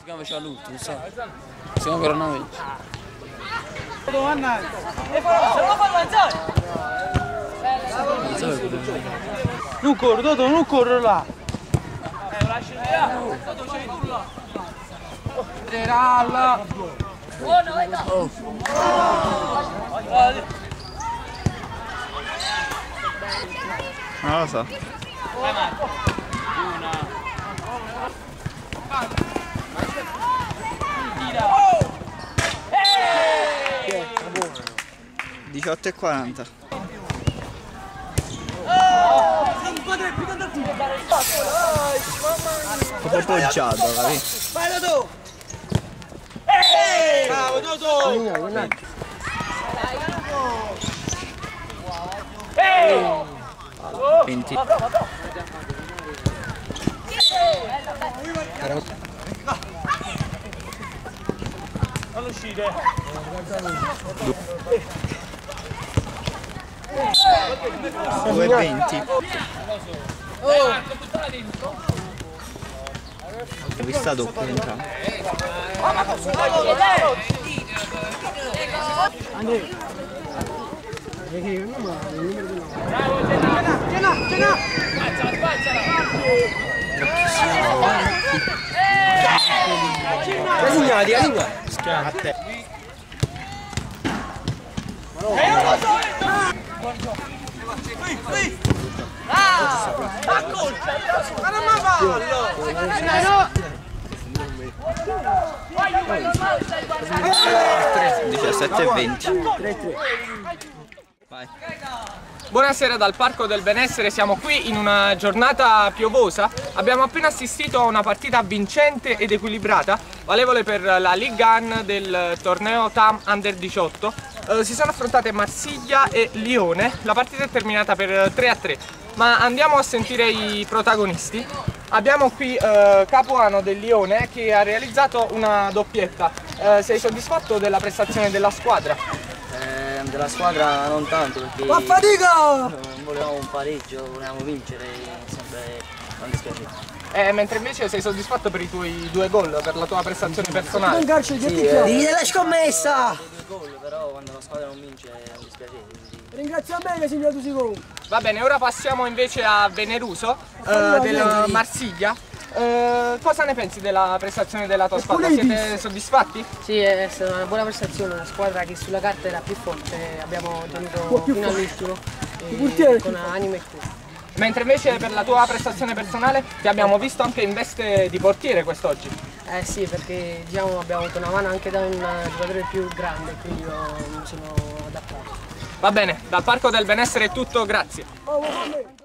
prima faceva l'ultimo, sai? Siamo ancora 9. Non corro, Toto, non corro là. Lasci là. Toto c'hai tu là. Tiralla. Oh no, vai da. Non lo so. Vai Marco. Una. 18,40. Un po' poggiato, capito? Vai Toto! Bravo Toto! 20. Non uscire. 2,20. Ho visto doppio entrare. Segnati, A te. Diciassette e 20. Vai. Buonasera dal Parco del Benessere, siamo qui in una giornata piovosa. Abbiamo appena assistito a una partita vincente ed equilibrata, valevole per la Ligue 1 del torneo TAM Under 18. Si sono affrontate Marsiglia e Lione, la partita è terminata per 3-3. Ma andiamo a sentire i protagonisti. Abbiamo qui Capuano del Lione che ha realizzato una doppietta. Sei soddisfatto della prestazione della squadra? Della squadra non tanto perché Ma fatica! non volevamo un pareggio, volevamo vincere, sempre non dispiace. Mentre invece sei soddisfatto per i tuoi 2 gol, per la tua prestazione personale? Digli della scommessa! 2 gol, però quando la squadra non vince non dispiace. Ringrazio bene Silvio Tusico. Va bene, ora passiamo invece a Veneruso del Marsiglia. Cosa ne pensi della prestazione della tua squadra? Siete soddisfatti? Sì, è stata una buona prestazione, una squadra che sulla carta era più forte, abbiamo tenuto fino all'ultimo con anima e cuore. Mentre invece per la tua prestazione personale ti abbiamo visto anche in veste di portiere quest'oggi. Eh sì, perché diciamo abbiamo avuto una mano anche da un giocatore più grande, quindi io mi sono adattato. Va bene, dal Parco del Benessere è tutto, grazie.